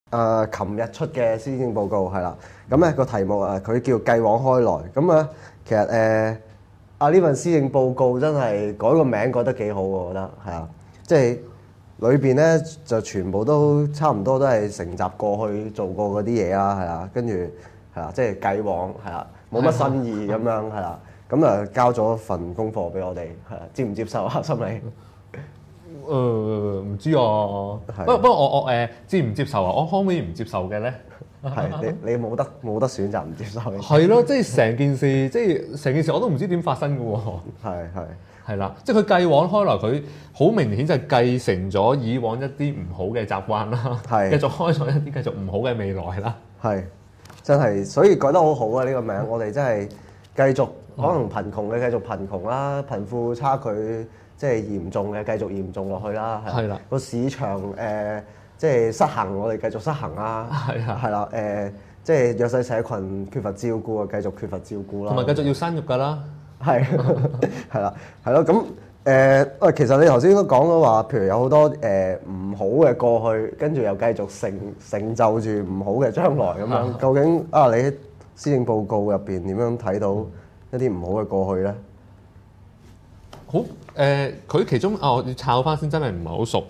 琴日出嘅施政報告係啦，咁咧個題目佢叫繼往開來，咁啊其實呢份施政報告真係改個名改得幾好喎，我覺得係啊，即係裏邊咧就全部都差唔多都係承襲過去做過嗰啲嘢啦，係啊，跟住係啦，即係繼往係啦，冇乜新意咁樣係啦，咁啊交咗份功課俾我哋，係啊，接唔接受啊？心理？ 唔知啊，不過我接唔接受啊？我可唔可以唔接受嘅咧？ 係你冇得選擇唔接受嘅。 係咯，即係成件事我都唔知點發生嘅喎。係啦，即係佢繼往開來，佢好明顯就係繼承咗以往一啲唔好嘅習慣啦，繼續開創一啲繼續唔好嘅未來啦。 係真係，所以改得好好啊！呢個名我哋真係繼續可能貧窮嘅繼續貧窮啦，貧富差距即係嚴重嘅繼續嚴重落去啦。係啦，個市場即係失衡，我哋繼續失衡啦。係啦，即係弱勢社群缺乏照顧啊，繼續缺乏照顧啦。 同埋繼續要生育㗎啦。係啦，係咯。咁其實你頭先都講咗話，譬如有好多唔好嘅過去，跟住又繼續成就住唔好嘅將來咁樣。究竟你喺施政報告入邊點樣睇到一啲唔好嘅過去咧？ 好佢其中我要抄翻先，真係唔係好熟。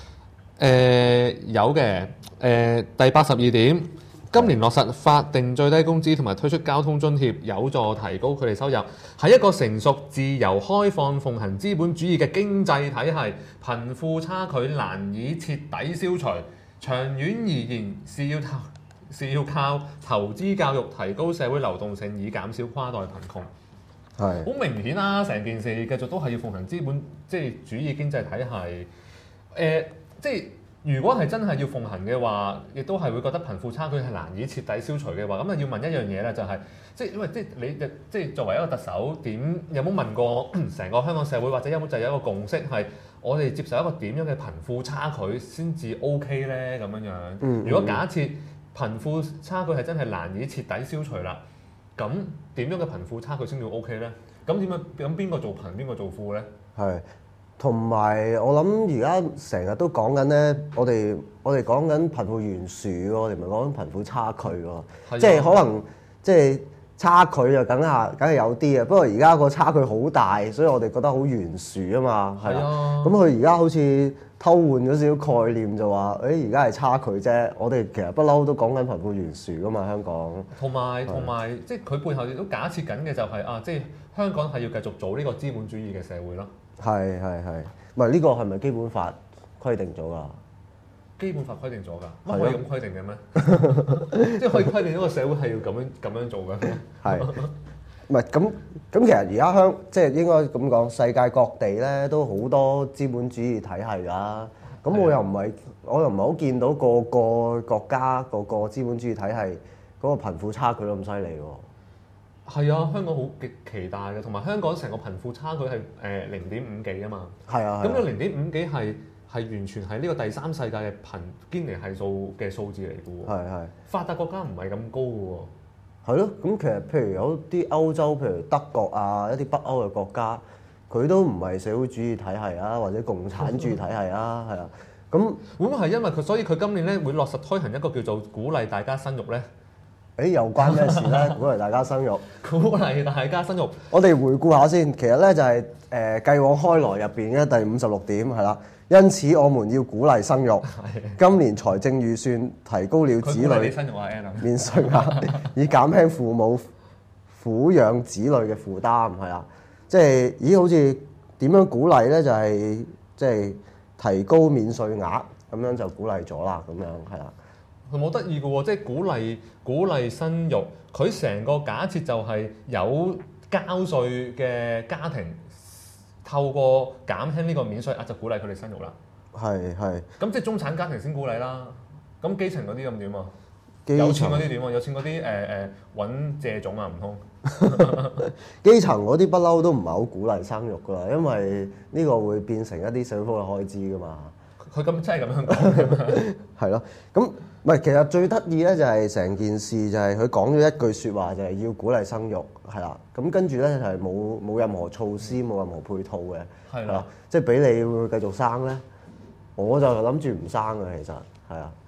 有嘅第82點，今年落實法定最低工資同埋推出交通津貼，有助提高佢哋收入。係一個成熟、自由、開放、奉行資本主義嘅經濟體系，貧富差距難以徹底消除。長遠而言，是要靠投資教育，提高社會流動性，以減少跨代貧窮。係好明顯啦，成件事繼續都係要奉行資本即係主義經濟體系。即係如果係真係要奉行嘅話，亦都係會覺得貧富差距係難以徹底消除嘅話，咁啊要問一樣嘢咧，就係即係因為即係你即係作為一個特首，有冇問過成個香港社會，或者有冇就有一個共識係我哋接受一個點樣嘅貧富差距先至 OK 咧？咁樣樣。如果假設貧富差距係真係難以徹底消除啦，咁點樣嘅貧富差距先叫 OK 咧？咁邊個做貧，邊個做富咧？係。 同埋我諗而家成日都講緊咧，我哋講緊貧富懸殊喎，我哋唔係講緊貧富差距喎，即係可能即係差距就梗係有啲嘅，不過而家個差距好大，所以我哋覺得好懸殊啊嘛，係啦。咁佢而家好似偷換咗少少概念，就話而家係差距啫，我哋其實不嬲都講緊貧富懸殊噶嘛，香港。同埋即係佢背後亦都假設緊嘅就係即係香港係要繼續做呢個資本主義嘅社會咯。 係，唔係呢個係咪基本法規定咗㗎？ 基本法規定咗㗎，乜可以咁規定嘅咩？即係可以規定一個社會係要咁樣做嘅。係， 唔係咁其實而家即係應該咁講，世界各地咧都好多資本主義體系㗎。咁我又唔係好見到個個國家個資本主義體系嗰個貧富差距都咁犀利喎。 係啊，香港好極其大嘅，同埋香港成個貧富差距係0.5幾啊嘛。係啊。咁個0.5幾係完全係呢個第三世界嘅堅尼係數嘅數字嚟嘅喎。係。發達國家唔係咁高嘅喎。 係咯，咁其實譬如有啲歐洲，譬如德國啊，一啲北歐嘅國家，佢都唔係社會主義體系啊，或者共產主義體系啊，係啊。咁會唔會係因為佢，所以佢今年咧會落實推行一個叫做鼓勵大家生育咧？ 又關咩事咧？鼓勵大家生育。 鼓勵大家生育。 我哋回顧下先，其實咧就係繼往開來入邊嘅第56點係啦。因此我們要鼓勵生育。今年財政預算提高了子女免稅額，以減輕父母撫養子女嘅負擔，係啦。即係好似點樣鼓勵咧？就係即係提高免稅額，咁樣就鼓勵咗啦。咁樣係啦。 佢冇得意嘅喎，即係鼓勵生育，佢成個假設就係有交稅嘅家庭透過減輕呢個免稅額就鼓勵佢哋生育啦。係。咁即係中產家庭先鼓勵啦。咁基層嗰啲咁點啊？有錢嗰啲點啊？有錢嗰啲揾借種啊？唔通？ 基層嗰啲不嬲都唔係好鼓勵生育㗎啦，因為呢個會變成一啲社會福利開支㗎嘛。 佢真係咁樣講。 係咯，咁唔係其實最得意咧就係成件事就係佢講咗一句説話就係要鼓勵生育，係啦。咁跟住咧就係冇任何措施冇任何配套嘅，係啦，即係俾你會唔會繼續生咧？我就諗住唔生嘅，其實係啊。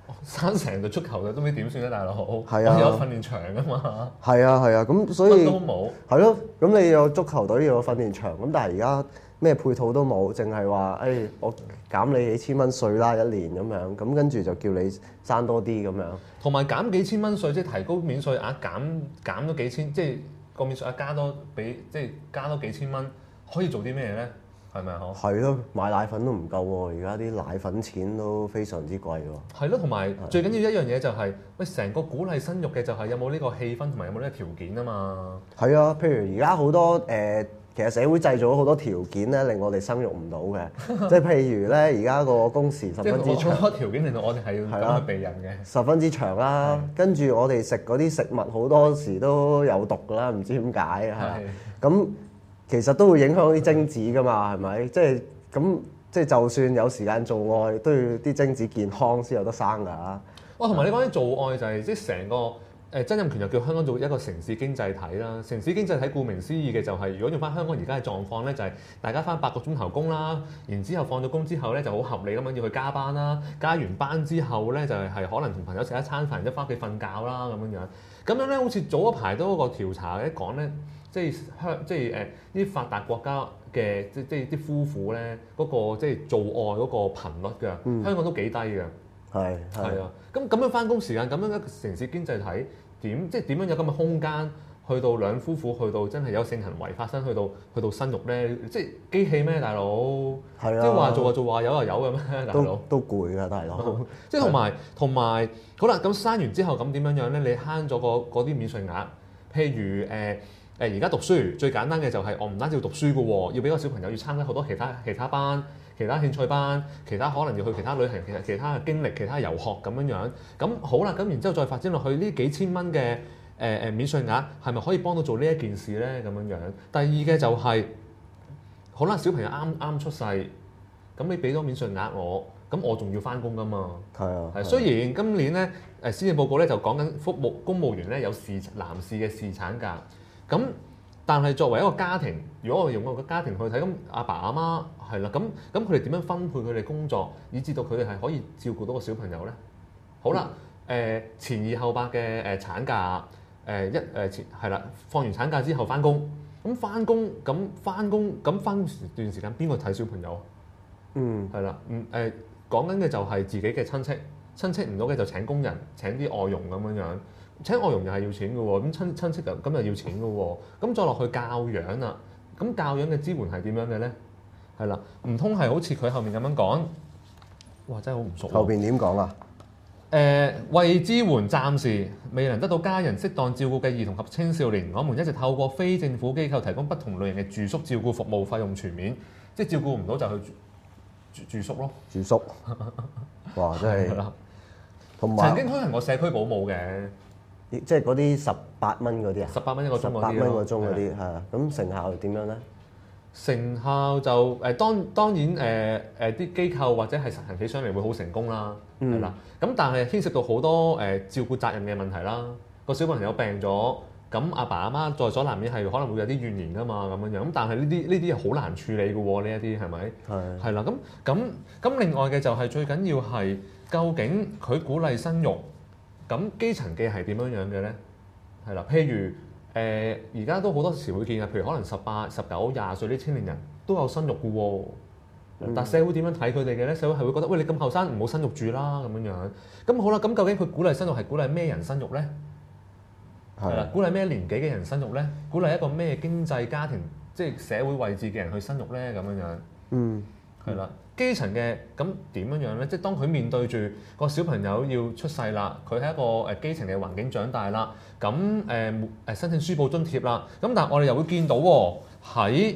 生成隊足球隊都唔知點算咧，大佬。 係啊我有訓練場噶嘛， 係啊係啊，咁所以乜都冇。 係咯，咁你有足球隊要有訓練場，咁但係而家咩配套都冇，淨係話誒我減你幾千蚊稅啦一年咁樣，咁跟住就叫你生多啲咁樣。 同埋減幾千蚊稅，即係提高免稅額，減咗幾千，即係個免稅額加多即係加多幾千蚊，可以做啲咩咧？係咪啊？ 係咯，買奶粉都唔夠喎，而家啲奶粉錢都非常之貴喎。 係咯，同埋最緊要一樣嘢就係，喂，成個鼓勵生育嘅就係有冇呢個氣氛同埋有冇呢個條件啊嘛。 係啊，譬如而家好多其實社會製造咗好多條件咧，令我哋生育唔到嘅。即係譬如咧，而家個工時十分之長， 好多條件令到我哋係要咁去避孕嘅。 十分之長啦。跟住我哋食嗰啲食物好多時都有毒㗎啦，唔知點解係。咁其實都會影響啲精子㗎嘛，係咪？即係咁，即係就算有時間做愛，都要啲精子健康先有得生㗎。哇！ 同埋你講起做愛就係即係成個。曾蔭權又叫香港做一個城市經濟體啦。城市經濟體顧名思義嘅就係，如果用翻香港而家嘅狀況咧，就係大家翻8個鐘頭工啦，然之後放咗工之後咧就好合理咁樣要去加班啦。加完班之後咧就係可能同朋友食一餐飯，然之後翻屋企瞓覺啦咁樣樣。咁樣咧好似早一排都有個調查咧講咧，即係啲發達國家嘅即係啲夫婦咧嗰個即係做愛嗰個頻率㗎，香港都幾低㗎。係啊，咁樣翻工時間，咁樣一個城市經濟體點樣有咁嘅空間去到兩夫婦去到真係有性行為發生，去到生育咧，即係機器咩大佬？係啊，即係話做就做，話有就有嘅咩大佬？都攰㗎大佬。即係同埋好啦，咁生完之後咁點樣樣咧？你慳咗嗰啲免稅額，譬如而家讀書最簡單嘅就係我唔單止要讀書㗎喎，要俾個小朋友要參加好多其他班。其他興趣班，其他可能要去其他旅行，其他嘅經歷，其他遊學咁樣樣。咁好啦，咁然之後再發展落去呢幾千蚊嘅免稅額，係咪可以幫到做呢一件事咧？咁樣樣。第二嘅就係、好啦，小朋友啱出世，咁你俾咗免稅額我，咁我仲要翻工噶嘛？係啊。係雖然今年咧施政報告咧就講緊公務員咧有男士嘅侍產假，咁。但係作為一個家庭，如果我哋用個家庭去睇，咁阿爸阿媽係啦，咁佢哋點樣分配佢哋工作，以至到佢哋係可以照顧到個小朋友咧？好啦，前2後8嘅產假，係啦，放完產假之後翻工，咁翻工段時間邊個睇小朋友？係啦，講緊嘅就係自己嘅親戚唔到嘅就請工人，請啲外傭咁樣樣。請外傭又係要錢嘅喎，咁親戚咁又要錢嘅喎，咁再落去教養啦，咁教養嘅支援係點樣嘅咧？係啦，唔通係好似佢後面咁樣講？哇！真係好唔熟。後邊點講啊？為支援暫時未能得到家人適當照顧嘅兒童及青少年，我們一直透過非政府機構提供不同類型嘅住宿照顧服務，費用全面，即係照顧唔到就去住宿咯。住宿，哇！真係。同埋曾經推行過社區保姆嘅。即係嗰啲18蚊嗰啲啊，18蚊一個鐘嗰啲，18蚊個鐘嗰啲係啊。咁成效點樣咧？成效就當然啲機構或者係實行起上嚟會好成功啦，係啦。咁但係牽涉到好多照顧責任嘅問題啦。個小朋友病咗，咁阿爸阿媽在所難免係可能會有啲怨言㗎嘛，咁樣樣。咁但係呢啲係好難處理嘅喎，呢一啲係咪？係啦。咁另外嘅就係最緊要係究竟佢鼓勵生育。咁基層嘅係點樣樣嘅咧？係啦，譬如而家都好多時會見啊，譬如可能18、19、20歲啲青年人都有生育嘅喎。但社會點樣睇佢哋嘅咧？社會係會覺得喂，你咁後生唔好生育住啦咁樣樣。咁好啦，咁究竟佢鼓勵生育係鼓勵咩人生育咧？係啦，鼓勵咩年紀嘅人生育咧？鼓勵一個咩經濟家庭即係社會位置嘅人去生育咧？咁樣樣。係啦。基層嘅咁點樣樣咧？即係當佢面對住個小朋友要出世啦，佢喺一個基層嘅環境長大啦，咁申請書簿津貼啦，咁但係我哋又會見到喺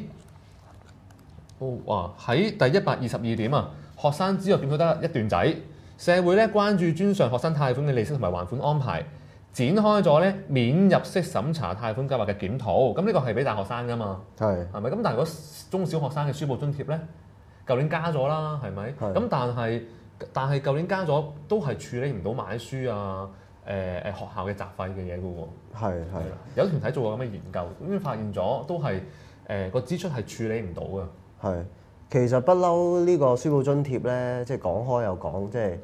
第122點啊，學生資助檢討得一段仔，社會咧關注專上學生貸款嘅利息同埋還款安排，展開咗咧免入息審查貸款計劃嘅檢討。咁呢個係俾大學生㗎嘛？係咪？咁但係如果中小學生嘅書簿津貼咧？舊年加咗啦，係咪？咁但係舊年加咗都係處理唔到買書啊、學校嘅雜費嘅嘢嘅喎。係有團體做過咁嘅研究，咁發現咗都係個支出係處理唔到嘅。其實不嬲呢個書簿津貼咧，即係講開又講，即係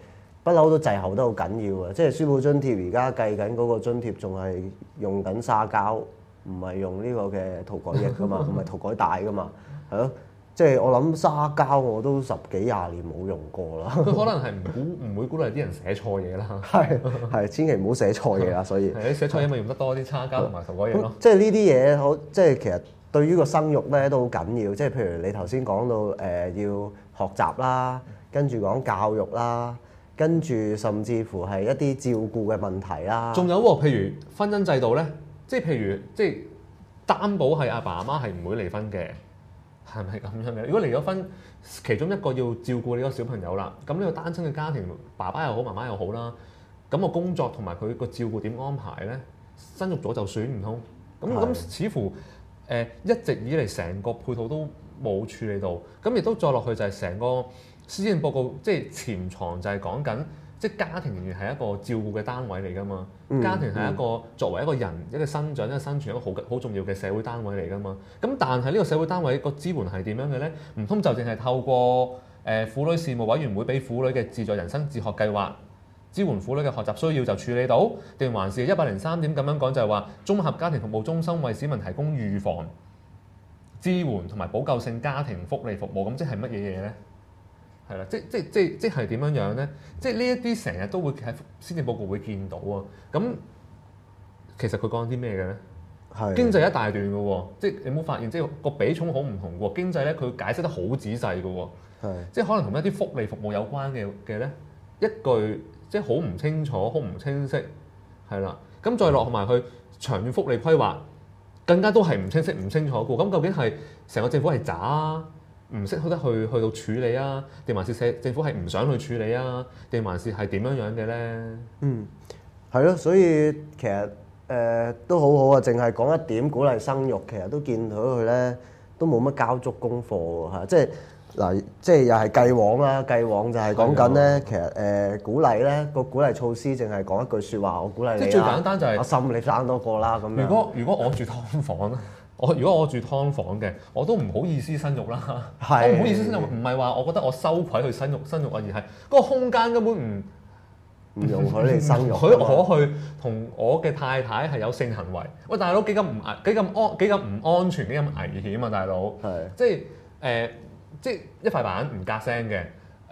不嬲都滯後得好緊要啊！即係書簿津貼而家計緊嗰個津貼仲係用緊沙膠，唔係用呢個嘅塗改液噶嘛，唔係塗改帶噶嘛，係咯。即係我諗沙膠我都10幾20年冇用過啦。 佢可能係唔會鼓勵啲人寫錯嘢啦。 係，千祈唔好寫錯嘢啦。所以係你寫錯嘢咪用得多啲沙膠同埋塗改液咯。 即係呢啲嘢好，即係其實對於個生育咧都好緊要。即係譬如你頭先講到要學習啦，跟住講教育啦，跟住甚至乎係一啲照顧嘅問題啦。 仲有喎，譬如婚姻制度咧，即係譬如即係擔保係阿爸阿媽係唔會離婚嘅。係咪咁樣嘅？如果離咗婚，其中一個要照顧你個小朋友啦，咁呢個單親嘅家庭，爸爸又好，媽媽又好啦，咁個工作同埋佢個照顧點安排咧？生育咗就算唔通？咁似乎一直以嚟成個配套都冇處理到，咁亦都再落去就係成個施政報告，即係潛藏就係講緊，即係家庭仍然係一個照顧嘅單位嚟㗎嘛。家庭係一個作為一個人一個生長、一個生存一個好重要嘅社會單位嚟㗎嘛。咁但係呢個社會單位個支援係點樣嘅咧？唔通就淨係透過婦女事務委員會俾婦女嘅自助人生自學計劃支援婦女嘅學習需要就處理到，定還是103點咁樣講就係話綜合家庭服務中心為市民提供預防、支援同埋補救性家庭福利服務，咁即係乜嘢嘢咧？係啦，即係點樣樣咧？即係呢一啲成日都會喺施政報告會見到啊。咁其實佢講啲咩嘅咧？係經濟一大段嘅喎，即係你冇發現，即係個比重好唔同喎。經濟咧佢解釋得好仔細嘅喎，即係可能同一啲福利服務有關嘅咧，一句即係好唔清楚、好唔清晰，係啦。咁再落埋去長遠福利規劃，更加都係唔清晰、唔清楚嘅。咁究竟係成個政府係渣？唔識得去到處理啊？定還是政府係唔想去處理啊？定還是係點樣樣嘅咧？ 係咯，所以其實都好好啊，淨係講一點鼓勵生育，其實都見到佢咧都冇乜交足功課喎嚇，即係嗱，即係又係繼往啦，繼往就係講緊咧，其實鼓勵咧個鼓勵措施淨係講一句説話，我鼓勵你啦，即係最簡單就係阿心你生多個啦咁樣。如果我住劏房咧？如果我住劏房嘅，我都唔好意思生育啦。我唔好意思生育，唔係話我覺得我羞愧去生育啊，而係嗰個空間根本唔容許你生育。許我去同我嘅太太係有性行為。喂，大佬幾咁唔安全，幾咁危險啊，大佬。即係即係一塊板唔隔聲嘅，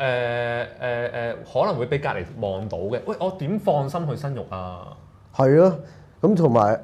可能會俾隔離望到嘅。喂，我點放心去生育啊？係咯，咁同埋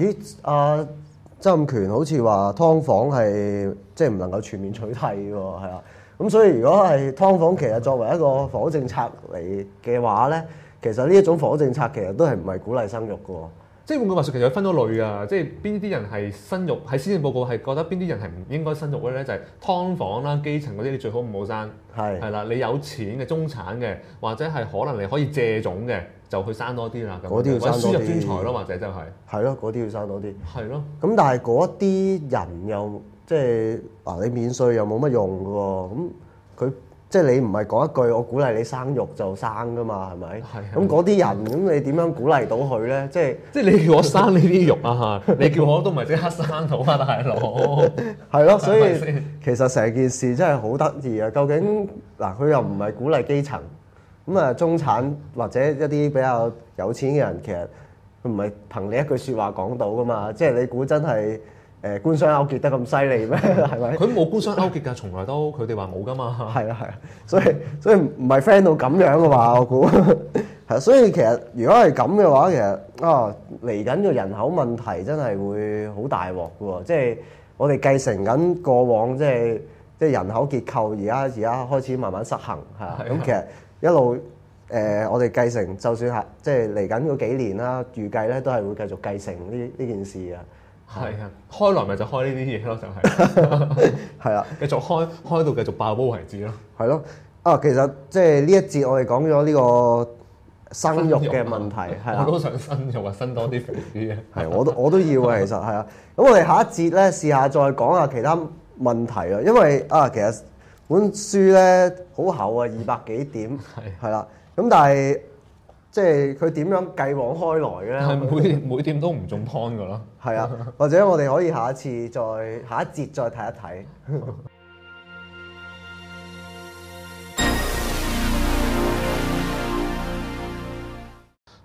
曾蔭權好似話劏房係即係唔能夠全面取締喎，係啊，咁所以如果係劏房，其實作為一個房屋政策嚟嘅話咧，其實呢一種房屋政策其實都係唔係鼓勵生育嘅喎。即係換句話說，其實分咗類啊，即係邊啲人係生育喺施政報告係覺得邊啲人係唔應該生育嘅咧？就係劏房啦、基層嗰啲，你最好唔好生。係啦，你有錢嘅中產嘅，或者係可能你可以借種嘅。就去生多啲啦，嗰啲要生多啲，輸入專才咯，或者就係咯，嗰啲要生多啲，係咯。咁但係嗰啲人又即係嗱，你免稅又冇乜用嘅喎，咁佢即係你唔係講一句我鼓勵你生育就生噶嘛，係咪？係。咁嗰啲人咁你點樣鼓勵到佢咧？即係你叫我生呢啲肉啊嚇，你叫我都唔係即刻生到啊，大佬。係咯，所以其實成件事真係好得意啊！究竟嗱，佢又唔係鼓勵基層。咁啊，中產或者一啲比較有錢嘅人，其實佢唔係憑你一句説話講到噶嘛，即係你估真係官商勾結得咁犀利咩？係咪？佢冇官商勾結㗎，從來都佢哋話冇㗎嘛。係啊係啊，所以唔係 friend 到咁樣嘅話，我估係。所以其實如果係咁嘅話，其實嚟緊個人口問題真係會好大鑊嘅喎。即係我哋繼承緊過往即係人口結構，而家開始慢慢失衡係。咁其實一路我哋繼承，就算係即係嚟緊嗰幾年啦，預計咧都係會繼續繼承呢件事啊。係啊，開來咪就開呢啲嘢咯，就係係啊，繼續開到繼續爆煲為止咯。係咯，其實即係呢一節我哋講咗呢個生育嘅問題，係啊，我都想生育啊，生多啲肥啲嘅。係，我都要啊，其實係啊。咁我哋下一節咧試下再講下其他問題啊，因為其實本書咧好厚啊，200幾點，係啦。咁但係即係佢點樣繼往開來嘅咧？係每點都唔中 point 㗎咯。係啊，或者我哋可以下一節再睇一睇。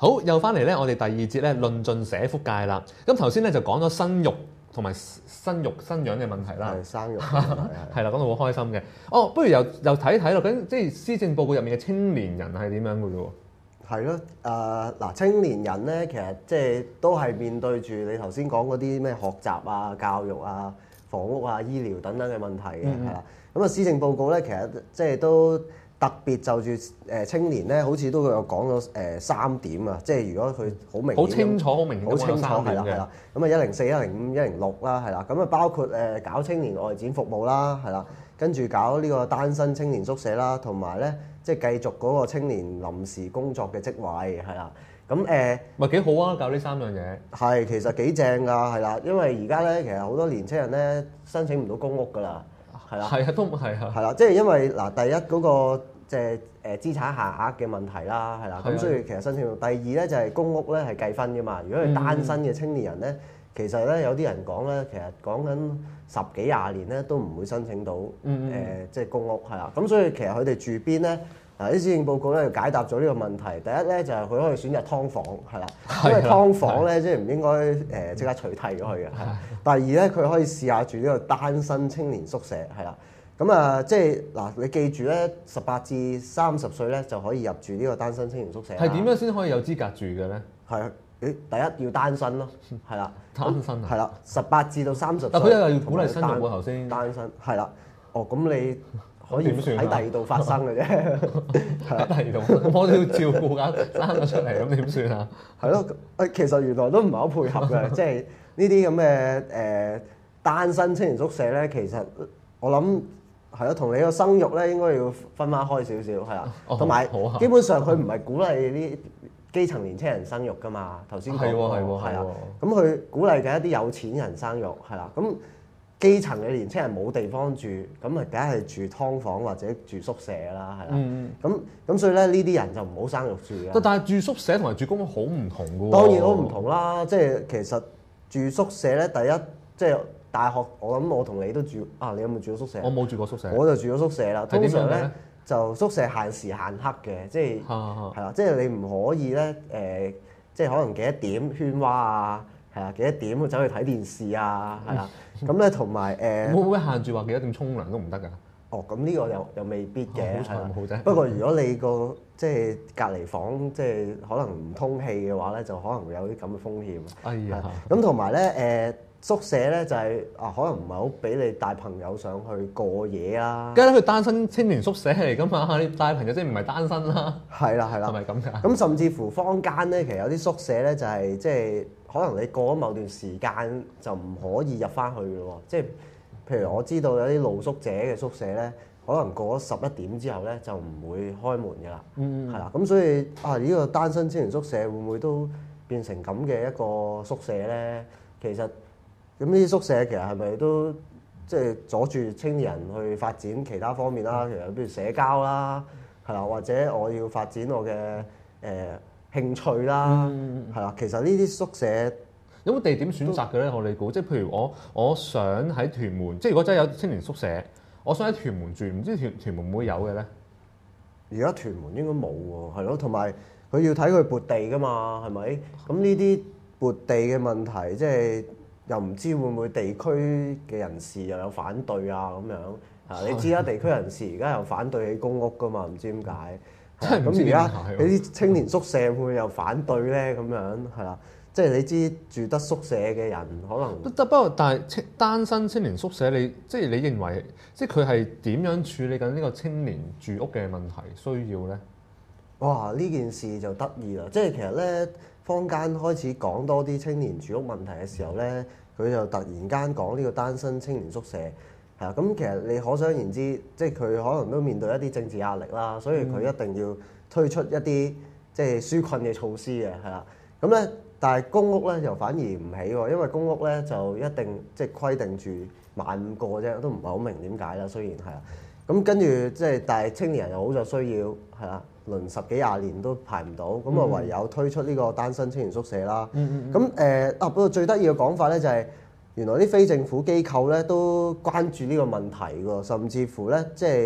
好，又翻嚟咧，我哋第二節咧論盡社福界啦。咁頭先咧就講咗生育同埋生育生養嘅問題啦， 係生育係係啦，講到好開心嘅。哦，不如又睇睇咯，究竟即係施政報告入面嘅青年人係點樣嘅啫喎？ 係咯，嗱，青年人咧，其實即係都係面對住你頭先講嗰啲咩學習啊、教育啊、房屋啊、醫療等等嘅問題嘅，係啦。咁啊，施政報告咧，其實即係都特別就住青年咧，好似都有講咗3點啊，即係如果佢好明顯、 好清楚、好明顯、 好清楚係啦， 係係啦。咁啊，104、105、106啦，係啦。咁啊，包括搞青年外展服務啦，係啦，跟住搞呢個單身青年宿舍啦，同埋咧即係繼續嗰個青年臨時工作嘅職位係啦。咁咪幾好啊！搞呢3樣嘢係其實幾正㗎，係啦，因為而家咧其實好多年青人咧申請唔到公屋㗎啦，係啦， 係啊，都係啊， 係啦，即係因為嗱，第一嗰個即係資產限額嘅問題啦，係啦，咁所以其實申請到。第二咧就係公屋咧係計分㗎嘛，如果係單身嘅青年人咧，其實咧有啲人講咧，其實講緊10幾20年咧都唔會申請到即係公屋係啦，咁所以其實佢哋住邊咧？嗱，啲施政報告咧就解答咗呢個問題。第一咧就係佢可以選擇劏房，係啦，因為劏房咧即係唔應該即刻取締咗佢嘅。第二咧佢可以試下住呢個單身青年宿舍，係啦。咁啊，即係嗱，你記住咧，18至30歲咧就可以入住呢個單身青年宿舍。 係點樣先可以有資格住嘅咧？ 係第一要單身咯，係啦， 單身啊， 係啦，18至到30歲。 但佢又要鼓勵生育喎，頭先單身係啦，哦咁你。可以點算啊喺第二度發生嘅啫， 喺第二度，我都要照顧緊生咗出嚟，咁點算啊？ 係咯，其實原來都唔係好配合嘅，即係呢啲咁嘅單身青年宿舍咧，其實我諗係咯，同你個生育咧應該要分開少少，係啦，同埋基本上佢唔係鼓勵啲基層年青人生育㗎嘛，頭先講過係啊，咁佢鼓勵緊一啲有錢人生育係啦，咁。基層嘅年青人冇地方住，咁咪梗係住劏房或者住宿舍啦，係啦。咁所以咧呢啲人就唔好生育住嘅。 但係住宿舍同埋住公屋好唔同嘅喎。 當然好唔同啦，即係其實住宿舍咧，第一即係大學，我諗我同你都住啊，你有冇住過宿舍？ 我冇住過宿舍。 我就住咗宿舍啦。通常咧就宿舍限時限刻嘅，即係係啦，即係你唔可以咧即係可能幾多點喧嘩啊，係啊，幾多點走去睇電視啊，係啦。咁咧同埋會唔會限住話幾多點沖涼都唔得㗎？ 哦，咁呢個又未必嘅， 好啫。 不過如果你個即係隔離房即係可能唔通氣嘅話咧，就可能會有啲咁嘅風險。 哎呀！ 咁同埋咧宿舍咧就係可能唔係好俾你帶朋友上去過夜啦。 梗係佢單身青年宿舍嚟㗎嘛，你帶朋友即係唔係單身啦？ 係啦， 係咪咁㗎？ 咁甚至乎坊間咧，其實有啲宿舍咧就係即係。可能你過咗某段時間就唔可以入翻去嘅喎，即係譬如我知道有啲露宿者嘅宿舍咧，可能過咗11點之後咧就唔會開門嘅啦，係啦，咁所以呢個單身青年宿舍會唔會都變成咁嘅一個宿舍咧？其實咁呢啲宿舍其實係咪都即係阻住青年人去發展其他方面啦？其實譬如社交啦，係啦，或者我要發展我嘅興趣啦，係啦，其實呢啲宿舍有冇地點選擇嘅咧？我哋估，即係譬如我想喺屯門，即係如果真係有青年宿舍，我想喺屯門住，唔知屯門會唔會有嘅咧？ 而家屯門應該冇喎，係咯，同埋佢要睇佢撥地噶嘛，係咪？咁呢啲撥地嘅問題，即係又唔知會唔會地區嘅人士又有反對啊咁樣啊？你知啦，地區人士而家又反對起公屋噶嘛，唔知點解。咁而家你啲青年宿舍會唔會又反對咧？咁樣係啦，即係你知住得宿舍嘅人可能不過，但係單身青年宿舍即係你認為，即係佢係點樣處理緊呢個青年住屋嘅問題需要咧？ 哇！呢件事就得意啦，即係其實咧，坊間開始講多啲青年住屋問題嘅時候咧，佢就突然間講呢個單身青年宿舍。係啊，咁其實你可想而知，即係佢可能都面對一啲政治壓力啦，所以佢一定要推出一啲即係紓困嘅措施嘅，係啦。咁咧，但係公屋咧又反而唔起喎，因為公屋咧就一定即係規定住15,000個啫，都唔係好明點解啦。雖然係啊，咁跟住即係但係青年人又好有需要，係啦，輪10幾20年都排唔到，咁啊唯有推出呢個單身青年宿舍啦。咁不過最得意嘅講法咧就係。原來啲非政府機構咧都關注呢個問題喎，甚至乎咧即係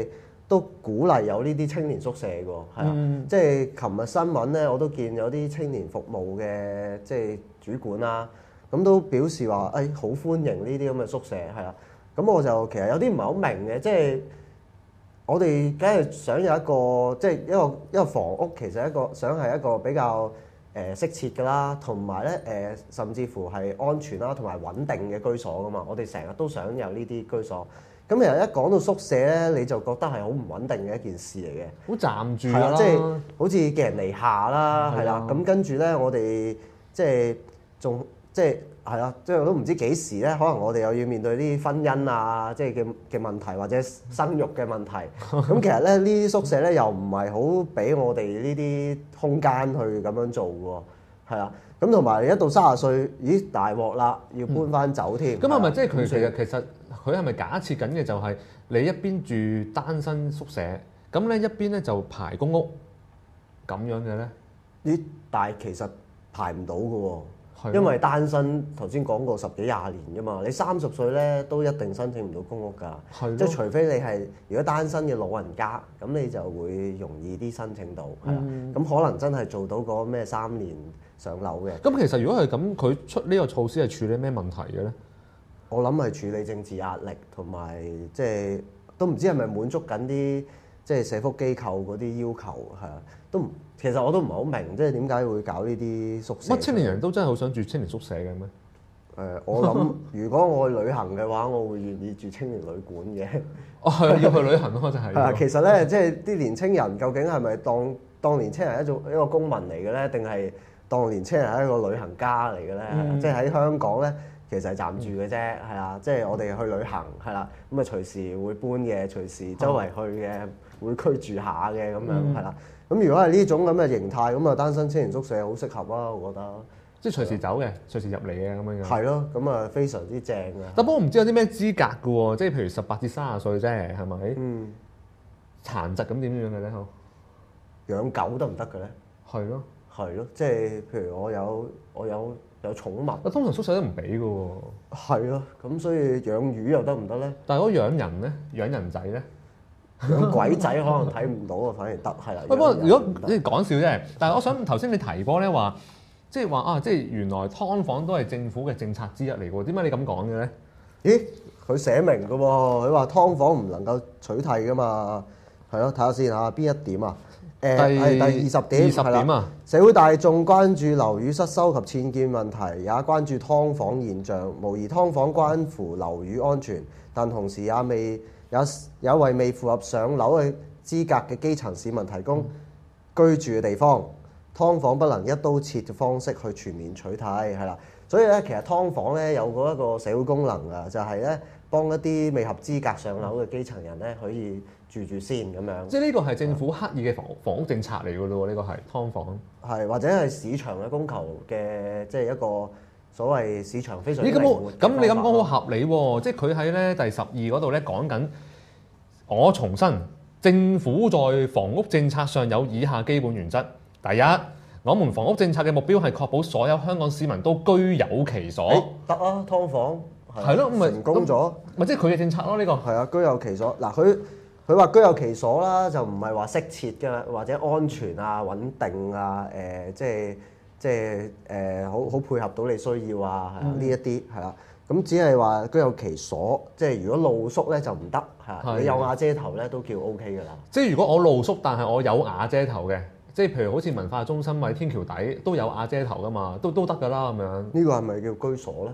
都鼓勵有呢啲青年宿舍嘅喎，係啊，即係琴日新聞咧，我都見有啲青年服務嘅即係主管啦，咁都表示話誒好歡迎呢啲咁嘅宿舍，係啊，咁我就其實有啲唔係好明嘅，即係我哋梗係想有一個即係一個房屋，其實想係一個比較適切㗎啦，同埋咧甚至乎係安全啦，同埋穩定嘅居所㗎嘛，我哋成日都想有呢啲居所。咁其實一講到宿舍咧，你就覺得係好唔穩定嘅一件事嚟嘅， 好暫住係啦， 啦， 即係好似寄人籬下啦，係啦。咁跟住咧，我哋即係仲即係係啦，即係我都唔知幾時咧，可能我哋又要面對啲婚姻啊，即係嘅問題或者生育嘅問題。咁其實咧，呢啲宿舍咧又唔係好俾我哋呢啲空間去咁樣做喎，係啊。咁同埋一到30歲，咦大鑊啦，要搬翻走添。 咁係咪即係佢其實佢係咪假設緊嘅就係你一邊住單身宿舍，咁咧一邊咧就排公屋咁樣嘅咧？ 咦？但係其實排唔到嘅喎。 係因為單身頭先講過10幾20年㗎嘛，你30歲咧都一定申請唔到公屋㗎，即係除非你係如果單身嘅老人家，咁你就會容易啲申請到，係啦，咁可能真係做到個咩3年上樓嘅。 咁其實如果係咁，佢出呢個措施係處理咩問題嘅咧？ 我諗係處理政治壓力，同埋即係都唔知係咪滿足緊啲即係社福機構嗰啲要求，係啊，都唔。其實我都唔係好明，即係點解會搞呢啲宿舍？ 乜青年人都真係好想住青年宿舍嘅咩？ 我諗如果我去旅行嘅話，我會願意住青年旅館嘅。 哦，係要去旅行咯，就係。 係啊，其實咧，即係啲年青人究竟係咪當年青人一個公民嚟嘅咧，定係當年青人係一個旅行家嚟嘅咧？即係喺香港咧，其實係暫住嘅啫，係啊，即係我哋去旅行係啦，咁啊隨時會搬嘅，隨時周圍去嘅，會居住下嘅咁樣係啦。咁如果係呢種咁嘅形態，咁啊單身青年宿舍好適合啊，我覺得。即係隨時走嘅，隨時入嚟嘅咁樣樣。 係咯，咁啊非常之正啊！ 但不過唔知有啲咩資格嘅喎，即係譬如18至30歲啫，係咪？殘疾咁點樣嘅咧？ 養狗得唔得嘅咧？ 係咯， 係咯，即係譬如我有寵物。 通常宿舍都唔俾嘅喎。係咯，咁所以養魚又得唔得咧？ 但係如果養人咧，養人仔咧？ 養鬼仔可能睇唔到啊，反而得係啦。 不過如果你講笑啫，但係我想頭先你提過咧話，即係話啊，即係原來劏房都係政府嘅政策之一嚟喎。點解你咁講嘅咧？咦， 佢寫明嘅喎，佢話劏房唔能夠取締噶嘛。係咯，睇下先嚇，邊一點啊？第20點係啦。社會大眾關注樓宇失修及僭建問題，也關注劏房現象。無疑劏房關乎樓宇安全，但同時也為未符合上樓嘅資格嘅基層市民提供居住嘅地方。劏房不能一刀切嘅方式去全面取締，係啦。所以咧，其實劏房咧有嗰一個社會功能啊，就係咧幫一啲未合資格上樓嘅基層人咧可以住先咁樣。即係呢個係政府刻意嘅房屋政策嚟㗎咯喎，呢個係劏房。係或者係市場嘅供求嘅，即係一個所謂市場非常靈活。咁你咁講好合理喎，即係佢喺咧第12嗰度咧講緊，我重申政府在房屋政策上有以下基本原則。第一，我們房屋政策嘅目標係確保所有香港市民都居有其所。得啊，劏房係咯，成功咗，咪即係佢嘅政策咯？呢個係啊，居有其所。嗱，佢話居有其所啦，就唔係話適切嘅或者安全啊、穩定啊、即係好配合到你需要啊，係啊，呢一啲係啦。咁只係話居有其所，即係如果露宿咧就唔得嚇。你有瓦遮頭咧都叫 OK 㗎啦。即係如果我露宿，但係我有瓦遮頭嘅。即係譬如好似文化中心或者天橋底都有瓦遮頭噶嘛，都得㗎啦咁樣。呢個係咪叫居所咧？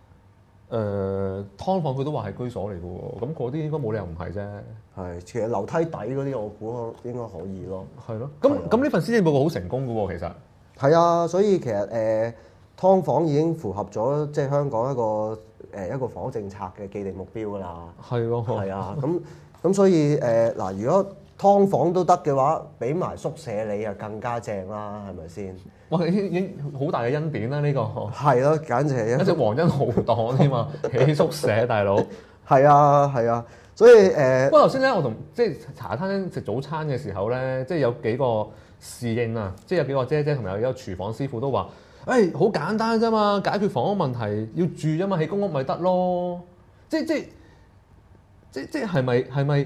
劏房佢都話係居所嚟嘅喎，咁嗰啲應該冇理由唔係啫。係，其實樓梯底嗰啲我估應該可以咯。係咯。咁呢份施政報告好成功嘅喎，其實。係啊，所以其實劏房已經符合咗即係香港一個房屋政策嘅既定目標㗎啦。係喎。係啊，咁所以嗱，如果劏房都得嘅話，俾埋宿舍你啊，更加正啦，係咪先？哇！已經好大嘅恩典啦，呢個係咯，簡直係一隻皇恩浩蕩添嘛，起宿舍大佬。係啊，係啊，所以不過頭先咧，我同即係茶餐食早餐嘅時候咧，即係有幾個侍應啊，即係有幾個姐姐同埋有一個廚房師傅都話：誒，好簡單啫嘛，解決房屋問題要住啫嘛，起公屋咪得咯。即係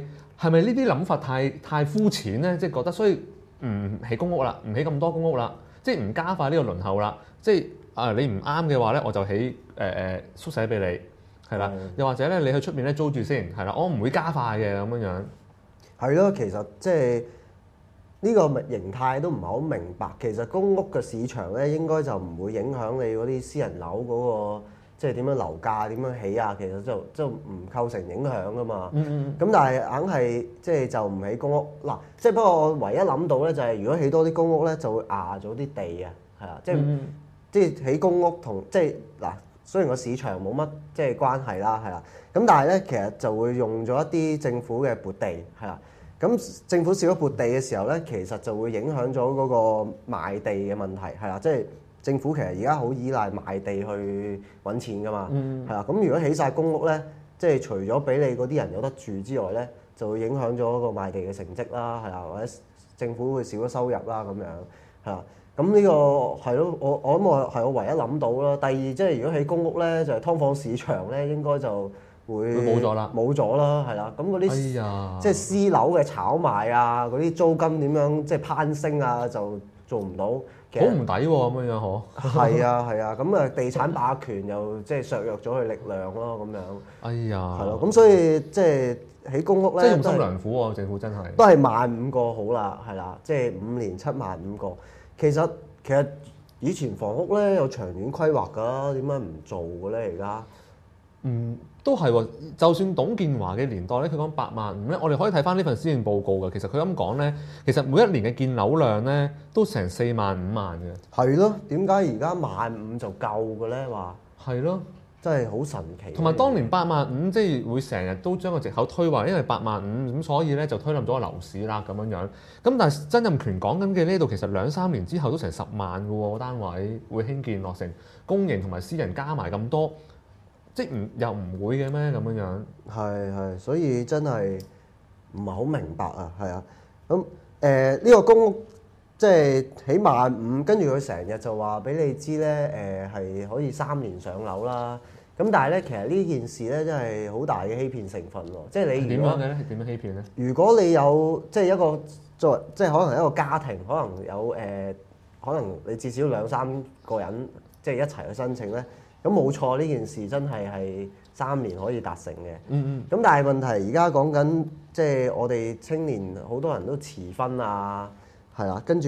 係咪呢啲諗法太膚淺咧？即係覺得所以唔起公屋啦，唔起咁多公屋啦，即係唔加快呢個輪候啦。即係你唔啱嘅話咧，我就起宿舍俾你，係啦。又或者咧，你去出面咧租住先，係啦，我唔會加快嘅咁樣樣。 係咯，其實即係呢個形態都唔係好明白。其實公屋嘅市場咧，應該就唔會影響你嗰啲私人樓嗰個即係點樣樓價點樣起啊。其實就唔構成影響噶嘛。咁但係硬係即係就唔起公屋嗱。即係不過我唯一諗到咧就係如果起多啲公屋咧，就會壓咗啲地啊，係啊，即係起公屋同即係嗱，雖然個市場冇乜即係關係啦，係啦。咁但係咧，其實就會用咗一啲政府嘅撥地，係啦。咁政府少咗撥地嘅時候咧，其實就會影響咗嗰個賣地嘅問題，係啦。即係政府其實而家好依賴賣地去揾錢噶嘛，係啦。咁如果起晒公屋咧，即係除咗俾你嗰啲人有得住之外咧，就會影響咗個賣地嘅成績啦，係啦，或者政府會少咗收入啦，咁樣係啦。咁呢個係咯，我諗我唯一諗到啦。第二即係如果起公屋咧，就係劏房市場咧，應該就會冇咗啦， 冇咗啦，係啦。咁嗰啲即係私樓嘅炒賣啊，嗰啲租金點樣即係攀升啊，就做唔到。 好唔抵喎咁樣嗬。 係啊係啊，咁啊地產霸權又即係削弱咗佢力量咯，咁樣。 哎呀， 係咯，咁所以即係起公屋咧， 即係用心良苦喎，政府真係。 都係15,000個好啦，係啦，即係5年75,000個。其實以前房屋咧有長遠規劃㗎，點解唔做嘅咧？而家都係喎。就算董建華嘅年代咧，佢講85000咧，我哋可以睇翻呢份施政報告嘅。其實佢咁講咧，其實每一年嘅建樓量咧都成4萬5萬嘅。 係咯，點解而家15,000就夠嘅咧？話係咯， 真係好神奇。 同埋當年85000，即係會成日都將個藉口推話，因為85000咁，所以咧就推冧咗個樓市啦咁樣樣。咁但係曾蔭權講緊嘅呢度，其實2-3年之後都成10萬嘅喎，單位會興建落成，公營同埋私人加埋咁多。即係又唔會嘅咩咁樣樣？ 係，所以真係唔係好明白啊，係啊。咁呢個公屋即係起15,000，跟住佢成日就話俾你知咧，係可以3年上樓啦。咁但係咧，其實呢件事咧真係好大嘅欺騙成分喎。即係你點樣嘅咧？點樣欺騙咧？ 如果你有即係一個作為即係可能一個家庭，可能有可能你至少2-3個人即係一齊去申請咧。咁冇錯，呢件事真係3年可以達成嘅。咁但係問題而家講緊，即係我哋青年好多人都遲婚啊，係啦，跟住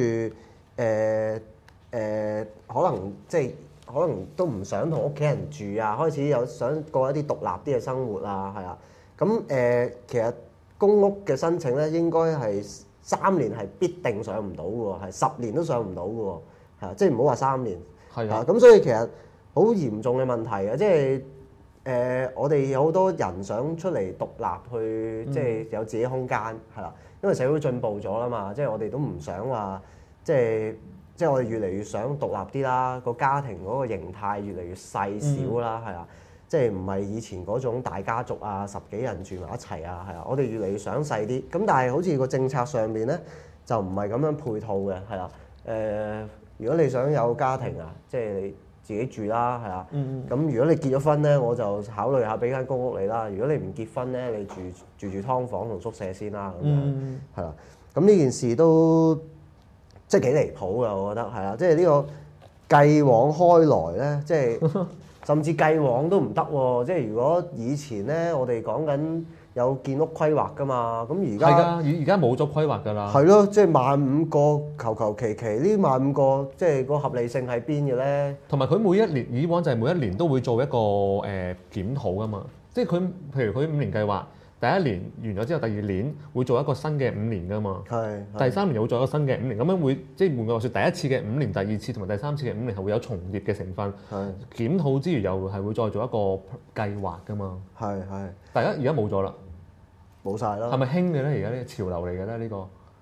可能都唔想同屋企人住啊，開始有想過一啲獨立啲嘅生活啊，係啦。咁其實公屋嘅申請咧，應該係3年係必定上唔到嘅喎，係10年都上唔到嘅喎，係啊，即係唔好話3年。係啊，咁所以其實好嚴重嘅問題嘅，即係我哋有好多人想出嚟獨立去，即係有自己空間，係啦。因為社會進步咗啦嘛，即係我哋都唔想話，即係我哋越嚟越想獨立啲啦，個家庭嗰個形態越嚟越細小啦，係啊，即係唔係以前嗰種大家族啊，10幾人住埋一齊啊，係啊，我哋越嚟越想細啲。咁但係好似個政策上面咧，就唔係咁樣配套嘅，係啦。如果你想有家庭啊，即係你自己住啦，係啊。咁如果你結咗婚咧，我就考慮下俾間公屋你啦。如果你唔結婚咧，你住劏房同宿舍先啦，咁樣係啦。咁呢件事都即係幾離譜㗎，我覺得係啊。即係呢個繼往開來咧，即係甚至繼往都唔得喎。即係如果以前咧，我哋講緊有建屋規劃㗎嘛，咁而家係㗎，而家冇咗規劃㗎啦。 係咯，即係15,000個求其，呢15,000個即係個合理性喺邊嘅咧？ 同埋佢每一年以往就係每一年都會做一個檢討㗎嘛，即係佢譬如佢5年計劃，第一年完咗之後，第2年會做一個新嘅5年㗎嘛。係。第3年又會做一個新嘅5年，咁樣會即係換句話說，第一次嘅5年、第2次同埋第3次嘅5年係會有重疊嘅成分。係。檢討之餘又係會再做一個計劃㗎嘛。係。但係而家冇咗啦。冇晒啦。係咪興嘅咧？而家呢個潮流嚟嘅咧？呢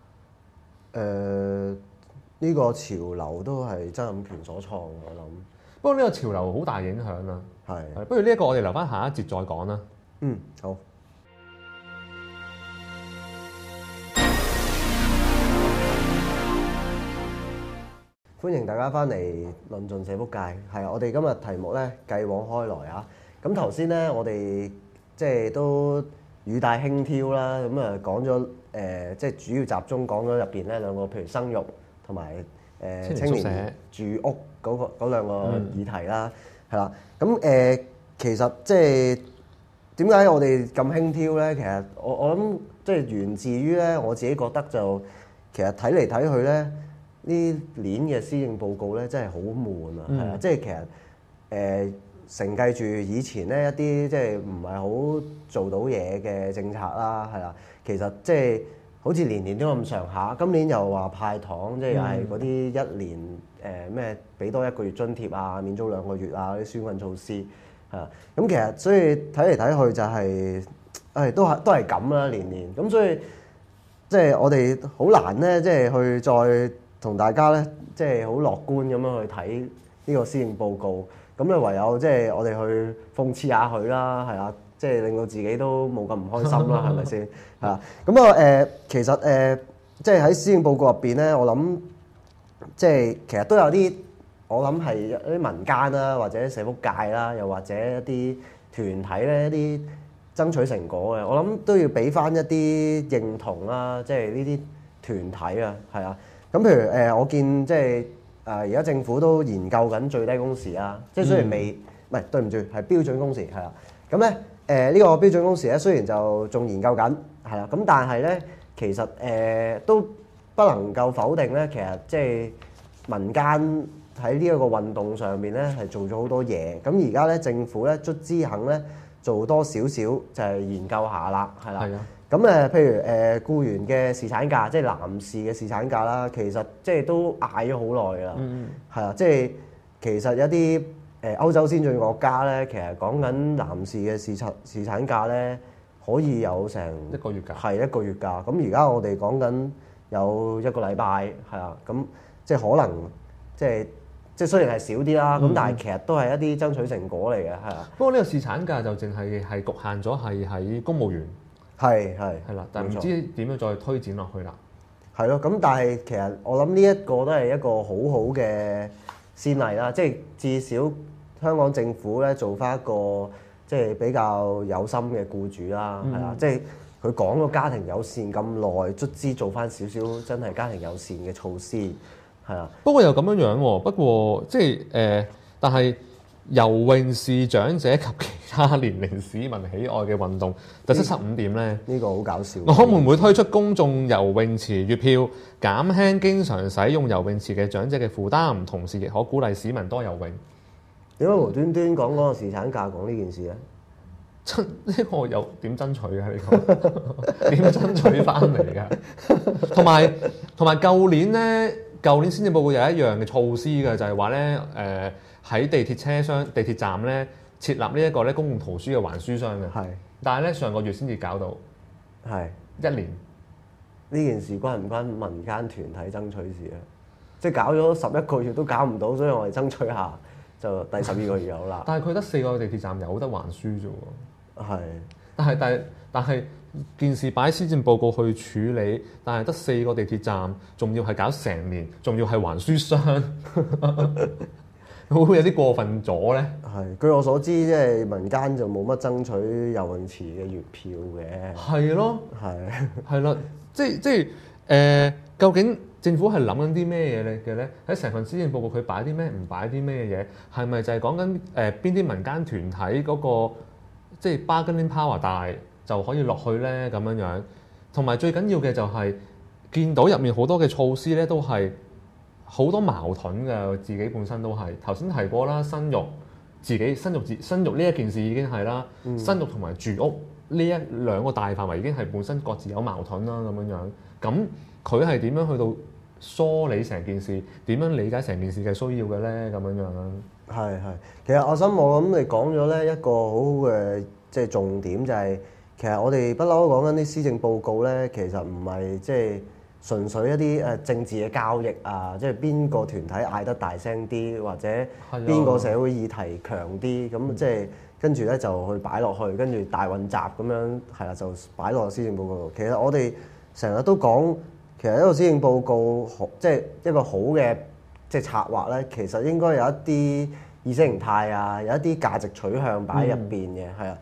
個呢個潮流都係曾蔭權所創，我諗。 不過呢個潮流好大影響啦。係。不如呢一個我哋留翻下一節再講啦。 好。歡迎大家翻嚟論盡社福界。係啊，我哋今日題目咧繼往開來啊。咁頭先咧，我哋即係都語帶輕佻啦，咁啊講咗即係主要集中講咗入邊咧兩個，譬如生育同埋青年住屋嗰兩個議題啦，係啦。咁其實即係點解我哋咁輕佻咧？其實我諗即係源自於咧，我自己覺得就其實睇嚟睇去咧，呢年嘅施政報告咧真係好悶啊，係啊，即係其實承繼住以前咧一啲即係唔係好做到嘢嘅政策啦，係啦，其實即係好似年年都咁上下，今年又話派糖，即係又係嗰啲一年咩俾多1個月津貼啊，免租2個月啊啲紓困措施係啊，咁其實所以睇嚟睇去就係都係咁啦，年年咁，所以即係我哋好難咧，即係去再同大家咧，即係好樂觀咁樣去睇呢個施政報告。咁咧唯有即係我哋去諷刺下佢啦，係啊，即係令到自己都冇咁唔開心啦，係咪先？係啊，咁啊其實即係喺施政報告入邊咧，我諗即係其實都有啲，我諗係一啲民間啦，或者社福界啦，又或者一啲團體咧，一啲爭取成果嘅，我諗都要俾翻一啲認同啦，即係呢啲團體啊，係啊，咁譬如我見即係。而家政府都研究緊最低工時啊，即係雖然未，唔係對唔住，係標準工時係啦。咁咧呢個標準工時咧，雖然就仲研究緊，係啦，咁但係咧其實都不能夠否定咧，其實即係民間喺呢一個運動上面咧係做咗好多嘢。咁而家咧政府咧卒之肯咧做多少少就係研究下啦，係啦。咁譬如僱員嘅侍產假，即係男士嘅侍產假啦，其實即係都嗌咗好耐㗎啦，係啊，即係其實一啲歐洲先進國家咧，其實講緊男士嘅侍產假咧，可以有成 1個月㗎， 係1個月㗎。咁而家我哋講緊有1個禮拜，係啊，咁即係可能即係雖然係少啲啦，咁但係其實都係一啲爭取成果嚟嘅，係啊。 不過呢個侍產假就淨係局限咗係喺公務員。 係啦，但係唔知點樣再推展落去啦。 係咯，咁但係其實我諗呢一個都係一個好好嘅先例啦，即係至少香港政府咧做翻一個即係比較有心嘅僱主啦，係啦，即係佢講個家庭友善咁耐，卒之做翻少少真係家庭友善嘅措施，係啊。 不過又咁樣喎，不過即係但係。游泳是長者及其他年齡市民喜愛嘅運動，第75點咧， 呢個好搞笑。 我會唔會推出公眾游泳池月票，減輕經常使用游泳池嘅長者嘅負擔，同時亦可鼓勵市民多游泳？ 點解無端端講嗰個侍產假講呢件事咧？ 呢個又點爭取啊？呢個點爭取翻嚟㗎？同埋舊年施政報告有一樣嘅措施嘅，就係話咧喺地鐵站咧設立呢一個咧公共圖書嘅還書箱嘅，係。但係咧上個月先至搞到，係1年。 呢件事關唔關民間團體爭取事啊？即係搞咗11個月都搞唔到，所以我哋爭取下就第12個月有啦。 但係佢得4個地鐵站有得還書啫喎。 係。 但係件事擺喺施政報告去處理，但係得4個地鐵站，仲要係搞成年，仲要係還書箱。會唔會有啲過分咗咧？ 係，據我所知，即係民間就冇乜爭取游泳池嘅月票嘅。 係咯，係啦，即係究竟政府係諗緊啲咩嘢嘅咧？喺成份施政報告佢擺啲咩，唔擺啲咩嘢？係咪就係講緊邊啲民間團體嗰個即係 bargaining power 大就可以落去咧咁樣？同埋最緊要嘅就係見到入面好多嘅措施咧，都係好多矛盾嘅，自己本身都係頭先提過啦，生育呢一件事已經係啦，生育同埋住屋呢兩個大範圍已經係本身各自有矛盾啦咁樣。咁佢係點樣去到梳理成件事？點樣理解成件事嘅需要嘅咧？咁樣。 係，其實我諗你講咗咧一個好好嘅即係重點，就係其實我哋不嬲講緊啲施政報告咧，其實唔係即係純粹一啲政治嘅交易啊，即係邊個團體嗌得大聲啲，或者邊個社會議題強啲，咁即係跟住咧就去擺落去，跟住大混雜咁樣係啦，就擺落施政報告度。其實我哋成日都講，其實一個施政報告即係一個好嘅即係策劃咧，其實應該有一啲意識形態啊，有一啲價值取向擺喺入邊嘅，係啊。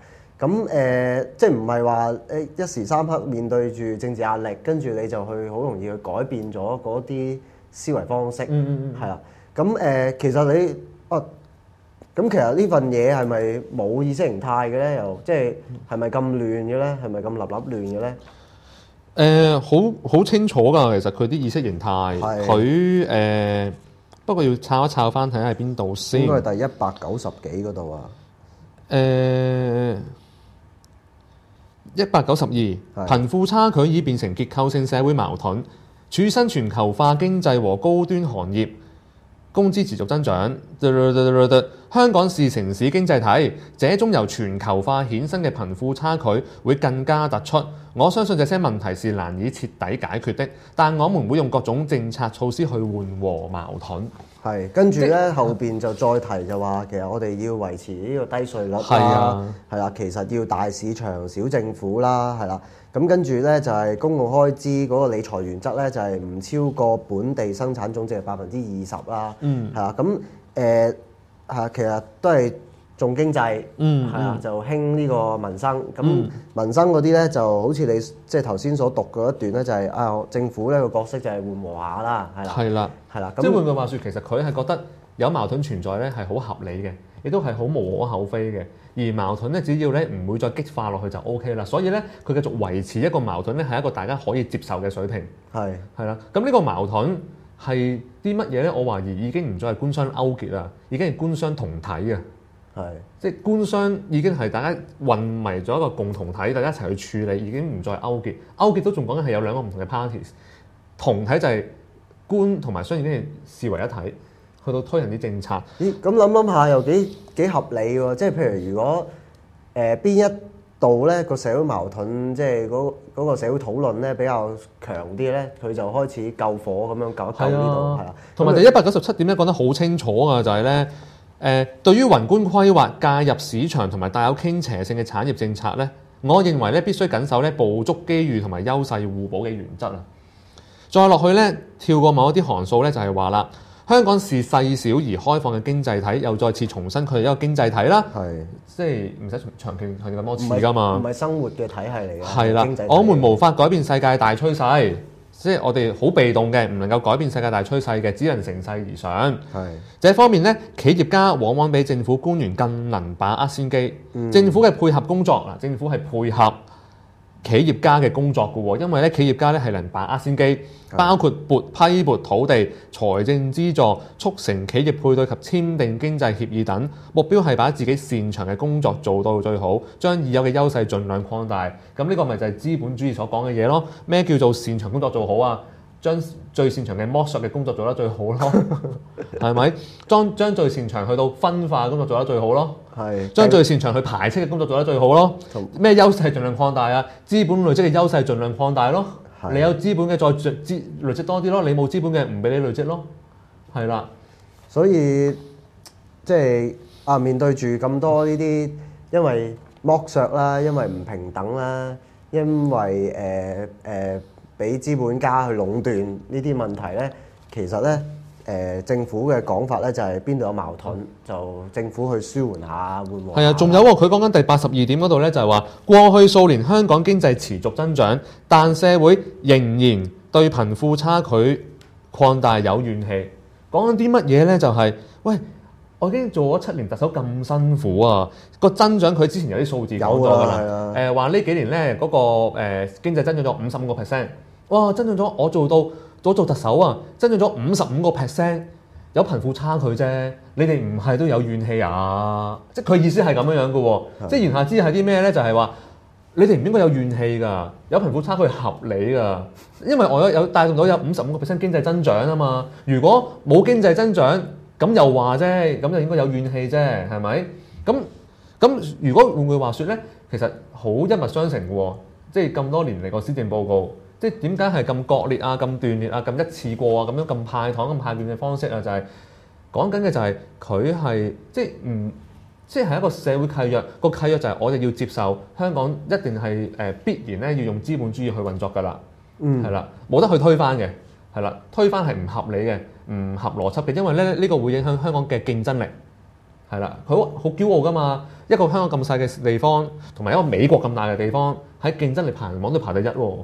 咁即係唔係話一時三刻面對住政治壓力，跟住你就去好容易去改變咗嗰啲思維方式，係啦。咁其實你咁其實呢份嘢係咪冇意識形態嘅咧？又即係咪咁亂嘅咧？係咪咁立亂嘅咧？ 好清楚㗎，其實佢啲意識形態，佢不過要抄一抄翻睇下喺邊度先。 應該係第190幾嗰度啊。 192，貧富差距已變成結構性社會矛盾，處身全球化經濟和高端行業，工資持續增長。香港是城市經濟體，這種由全球化衍生嘅貧富差距會更加突出。我相信這些問題是難以徹底解決的，但我們會用各種政策措施去緩和矛盾。 係，跟住咧後邊就再提就話，其實我哋要維持呢個低稅率啦，係啦，其實要大市場小政府啦，係啦。咁跟住咧就係公共開支嗰個理財原則咧，就係唔超過本地生產總值嘅20%啦。係啦，咁其實都係重經濟，係啦，就興呢個民生。咁民生嗰啲咧就好似你即係頭先所讀嗰一段咧，就係政府呢個角色就係緩和下啦，係啦，係啦。 即係換句話説，其實佢係覺得有矛盾存在咧係好合理嘅，亦都係好無可厚非嘅。而矛盾咧，只要咧唔會再激化落去就 OK 啦。所以咧，佢繼續維持一個矛盾咧，係一個大家可以接受嘅水平。係啦。咁呢個矛盾係啲乜嘢咧？我懷疑已經唔再係官商勾結啦，已經係官商同體啊。即係官商已經係大家混為咗一個共同體，大家一齊去處理，已經唔再勾結。勾結都仲講緊係有兩個唔同嘅 parties， 同體就係官同埋商已經係視為一體，去到推行啲政策。 咦？咁諗下又幾合理喎？即係譬如如果邊一度咧個社會矛盾，即係嗰個社會討論咧比較強啲咧，佢就開始救火咁樣救一救呢度，係啦。同埋第197點咧講得好清楚㗎，就係咧。對於宏觀規劃介入市場同埋帶有傾斜性嘅產業政策咧，我認為咧必須緊守咧捕捉機遇同埋優勢互補嘅原則啊。再落去咧，跳過某一啲行數咧，就係話啦，香港是細小而開放嘅經濟體，又再次重申佢係一個經濟體啦。即係唔使長期係咁多次㗎嘛。唔係生活嘅體系嚟嘅。 係啦，我們無法改變世界大趨勢。即係我哋好被動嘅，唔能夠改變世界大趨勢嘅，只能乘勢而上。這方面咧，企業家往往比政府官員更能把握先機。政府嘅配合工作嗱，政府係配合企業家嘅工作嘅喎，因為咧企業家咧係能把握先機，包括批撥土地、財政資助、促成企業配對及簽訂經濟協議等，目標係把自己擅長嘅工作做到最好，將已有嘅優勢盡量擴大。咁呢個咪就係資本主義所講嘅嘢咯。咩叫做擅長工作做好啊？將最擅長嘅剝削嘅工作做得最好咯，係咪？將最擅長去到分化嘅工作做得最好咯，將最擅長去排斥嘅工作做得最好咯。咩優勢盡量擴大啊？資本累積嘅優勢盡量擴大咯。你有資本嘅再累積多啲咯，你冇資本嘅唔俾你累積咯。係啦， 所以即係面對住咁多呢啲，因為剝削啦，因為唔平等啦，因為俾資本家去壟斷呢啲問題咧，其實咧政府嘅講法咧就係邊度有矛盾，就政府去舒緩下、緩和下。 係啊，仲有喎，佢講緊第82點嗰度咧，就係話過去數年香港經濟持續增長，但社會仍然對貧富差距擴大有怨氣。講緊啲乜嘢咧？就係喂，我已經做咗7年特首咁辛苦啊，個增長佢之前有啲數字講咗㗎啦。話呢幾年咧嗰個經濟增長咗55%。哇！增長咗，我做特首啊，增長咗55%，有貧富差距啫。你哋唔係都有怨氣啊？即係佢意思係咁樣嘅喎。即係言下之意係啲咩咧？就係話你哋唔應該有怨氣㗎，有貧富差距合理㗎。因為我有帶動到有55%經濟增長啊嘛。如果冇經濟增長，咁又話啫，咁就應該有怨氣啫，係咪？咁如果換句話説咧，其實好一脈相承嘅喎。即係咁多年嚟個施政報告。即係點解係咁割裂啊、咁斷裂啊、咁一次過啊、咁樣咁派糖、咁派券嘅方式啊？就係講緊嘅就係佢係即係一個社會契約。個契約就係我哋要接受香港一定係必然咧要用資本主義去運作㗎啦。係啦，冇得去推翻嘅。係啦，推翻係唔合理嘅、唔合邏輯嘅，因為咧呢個會影響香港嘅競爭力。 係啦，佢好驕傲噶嘛。一個香港咁細嘅地方，同埋一個美國咁大嘅地方，喺競爭力排行榜都排第一喎。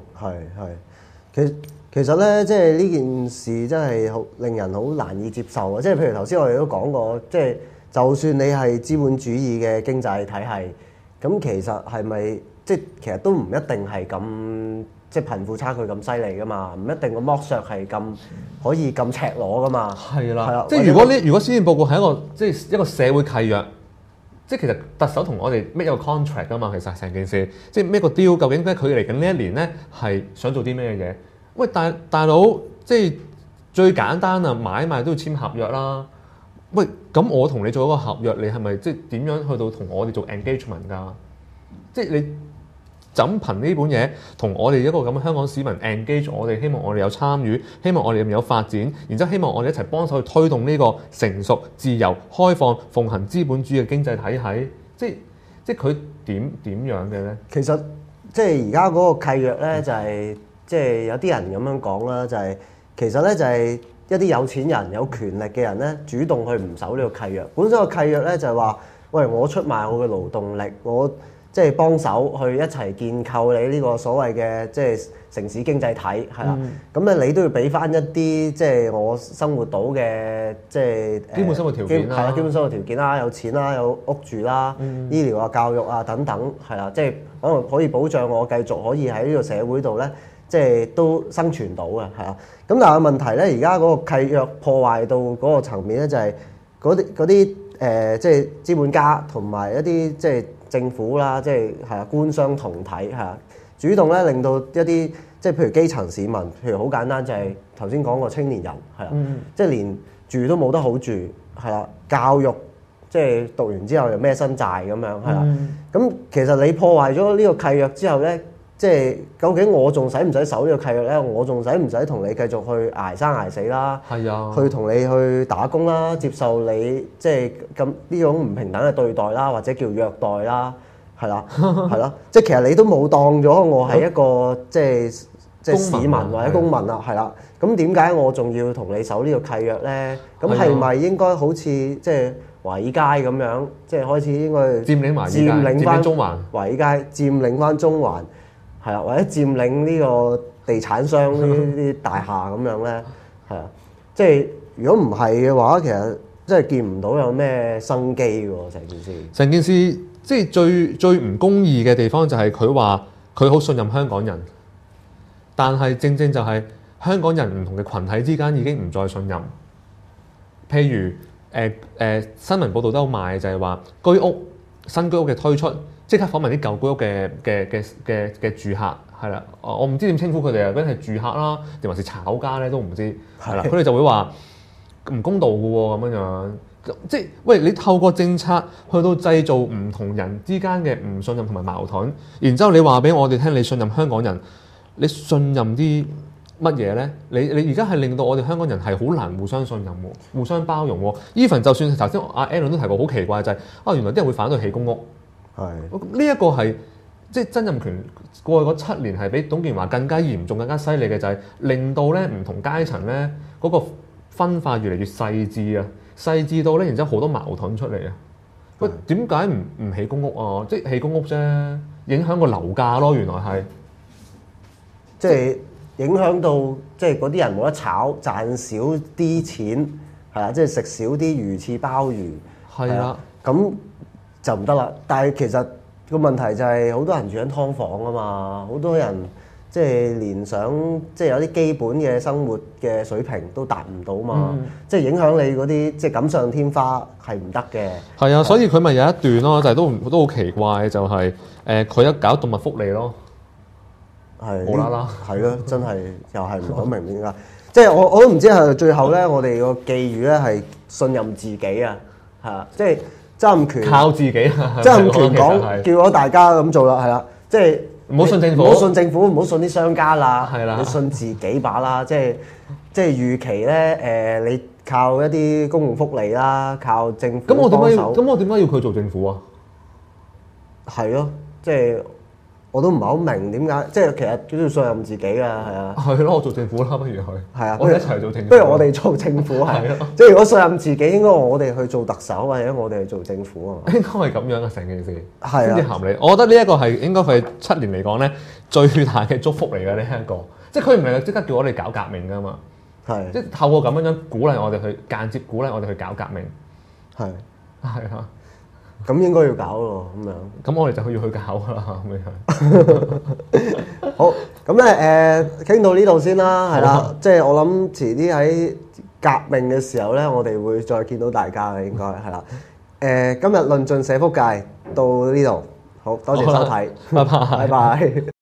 其實咧，即係呢件事真係好令人好難以接受啊！即係譬如頭先我哋都講過，即係就算你係資本主義嘅經濟體系，咁其實係咪即係其實都唔一定係咁即係貧富差距咁犀利噶嘛？唔一定個剝削係咁可以咁赤裸噶嘛？ 係啦， 啦， 即係如果施政報告係一個社會契約。即係其實特首同我哋 make 一個 contract 㗎嘛，其實成件事，即係 make 個 deal，究竟咧佢嚟緊呢一年咧係想做啲咩嘢？喂，大佬，即係最簡單啊，買賣都要簽合約啦。喂，咁我同你做一個合約，你係咪即係點樣去到同我哋做 engagement 㗎？即係你怎憑呢本嘢同我哋一個咁嘅香港市民 engage，我哋希望我哋有參與，希望我哋有發展，然之後希望我哋一齊幫手去推動呢個成熟、自由、開放、奉行資本主義嘅經濟體系，即係佢點樣嘅咧？ 其實即係而家嗰個契約咧，就係即係有啲人咁樣講啦，就係其實咧就係一啲有錢人、有權力嘅人咧，主動去唔守呢個契約。本身個契約咧就係話，喂，我出賣我嘅勞動力，我即係幫手去一齊建構你呢個所謂嘅即係城市經濟體係啦，咁咧你都要俾翻一啲即係我生活到嘅即係基本生活條件啦， 係啦，基本生活條件啦，有錢啦，有屋住啦，醫療啊、教育啊等等係啦，即係可能可以保障我繼續可以喺呢個社會度咧，即係都生存到嘅係啦。咁但係問題咧，而家嗰個契約破壞到嗰個層面咧，就係嗰啲即係資本家同埋一啲即係政府啦，即係官商同體係主動咧，令到一啲即係譬如基層市民，譬如好簡單就係頭先講個青年人係啦，即係連住都冇得好住係啦，教育即係讀完之後又孭身債咁樣係啦。咁其實你破壞咗呢個契約之後咧，即係究竟我仲使唔使守呢個契約咧？我仲使唔使同你繼續去捱生捱死啦？ 係啊， 去同你去打工啦，接受你即係咁呢種唔平等嘅對待啦，或者叫虐待啦，係啦，係咯，即係其實你都冇當咗我係一個即係市民或者公民啦，係啦。咁點解我仲要同你守呢個契約咧？咁係咪應該好似即係華爾街咁樣，即係開始應該佔領翻中環， 華爾街佔領翻中環？係啦，或者佔領呢個地產商呢啲大廈咁樣咧，係啊，即係如果唔係嘅話，其實真係見唔到有咩生機喎，成件事即係最唔公義嘅地方就係佢話佢好信任香港人，但係正正就係香港人唔同嘅群體之間已經唔再信任。譬如新聞報導都好賣就係話新居屋嘅推出。即刻訪問啲舊居屋嘅住客係啦，我唔知點稱呼佢哋啊，嗰啲係住客啦，定還是炒家咧都唔知係啦。佢哋就會話唔公道嘅喎咁樣，即係喂你透過政策去到製造唔同人之間嘅唔信任同埋矛盾，然之後你話俾我哋聽你信任香港人，你信任啲乜嘢咧？你而家係令到我哋香港人係好難互相信任喎，互相包容喎。Even 就算頭先阿 Alan 都提過好奇怪就係原來啲人會反對起公屋。呢一個係即係曾蔭權過去嗰7年係比董建華更加嚴重、更加犀利嘅，就係令到咧唔同階層咧嗰個分化越嚟越細緻啊，細緻到咧，然之後好多矛盾出嚟啊！喂，點解唔起公屋啊？即係起公屋啫，影響個樓價咯，原來係即係影響到即係嗰啲人冇得炒，賺少啲錢係啦，即係食少啲魚翅鮑魚係啦，咁。就唔得啦，但係其實個問題就係好多人住緊劏房啊嘛，好多人即係連想即係有啲基本嘅生活嘅水平都達唔到嘛，即係影響你嗰啲即係錦上添花係唔得嘅。係啊，所以佢咪有一段咯，就係都好奇怪，就係佢一搞動物福利咯， 係無啦啦， 係咯，真係又係唔係好明點解？即係我都唔知係最後咧，我哋個寄語咧係信任自己啊，係啊，即係。曾蔭權靠自己， 曾蔭權講叫咗大家咁做啦，係啦，即係唔好信政府， 唔好信政府，唔好信啲商家啦， 係啦， 你信自己把啦，即係預期咧你靠一啲公共福利啦，靠政府幫手。 咁我點解要佢做政府啊？ 係咯，即係我都唔係好明點解，即係其實都要信任自己㗎，係啊。 係咯，我做政府啦，不如去。 係啊， 我哋一齊做政府。 不如我哋做政府係係咯， 即係如果信任自己，應該我哋去做特首或者我哋去做政府啊嘛。 應該係咁樣嘅成件事， 係啊先至合理。我覺得呢一個係應該係7年嚟講咧最大嘅祝福嚟嘅呢一個，即係佢唔係即刻叫我哋搞革命㗎嘛， 係即係透過咁樣鼓勵我哋去間接鼓勵我哋去搞革命， 係係啊， 咁應該要搞咯，咁樣。 咁我哋就要去搞㗎啦，咁樣。 好，咁咧傾到呢度先啦，係啦，即係我諗遲啲喺革命嘅時候咧，我哋會再見到大家嘅應該係啦。今日論盡社福界到呢度，好多謝收睇， 拜拜。 拜拜。